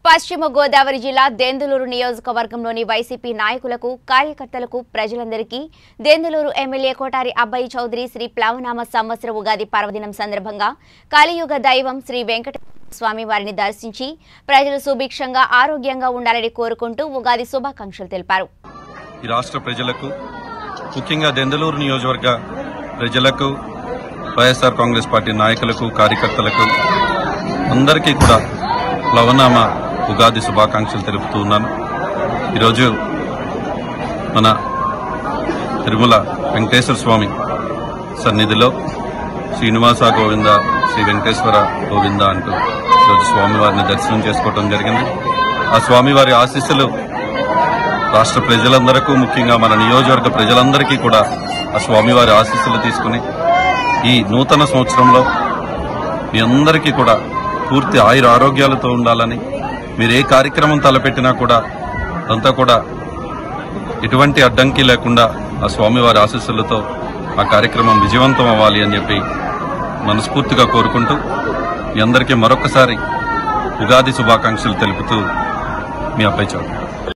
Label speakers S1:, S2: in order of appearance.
S1: పశ్చిమ గోదావరి జిల్లా దెందులూరు నియోజకవర్గంలోని వైసీపీ నాయకులకు కార్యకర్తలకు ప్రజలందరికీ దెందులూరు ఎమ్మెల్యే కోటారి అబ్బాయి చౌదరి శ్రీ ప్లవనామ సంవత్సర ఉగాది పర్వదినం సందర్భంగా కలియుగ దైవం శ్రీ వెంకటేశ్వర స్వామి వారిని దర్శించి ప్రజలు సుభిక్షంగా ఆరోగ్యంగా ఉండాలని కోరుకుంటూ ఉగాది శుభాకాంక్షలు తెలిపారు.
S2: ఈ రాష్ట్ర ప్రజలకు ముఖ్యంగా దెందులూరు నియోజకవర్గ ప్రజలకు వైఎస్ఆర్ కాంగ్రెస్ పార్టీ నాయకులకు కార్యకర్తలకు అందరికీ కూడా ప్లవనామ ఉగాది శుభాకాంక్షలు తెలుపుతూ ఉన్నాను. ఈరోజు మన తిరుమల వెంకటేశ్వర స్వామి సన్నిధిలో శ్రీనివాస గోవింద శ్రీ వెంకటేశ్వర గోవింద అంటూ ఈరోజు స్వామివారిని దర్శనం చేసుకోవడం జరిగింది. ఆ స్వామివారి ఆశీస్సులు రాష్ట్ర ప్రజలందరికీ ముఖ్యంగా మన నియోజకవర్గ ప్రజలందరికీ కూడా ఆ స్వామివారి ఆశీస్సులు తీసుకుని ఈ నూతన సంవత్సరంలో మీ అందరికీ కూడా పూర్తి ఆయుర ఆరోగ్యాలతో ఉండాలని, మీరు ఏ కార్యక్రమం తలపెట్టినా కూడా అంతా కూడా ఎటువంటి అడ్డంకి లేకుండా ఆ స్వామివారి ఆశీస్సులతో ఆ కార్యక్రమం విజయవంతం అవ్వాలి అని చెప్పి మనస్ఫూర్తిగా కోరుకుంటూ మీ అందరికీ మరొకసారి ఉగాది శుభాకాంక్షలు తెలుపుతూ మీ అబ్బాయి చౌదరి.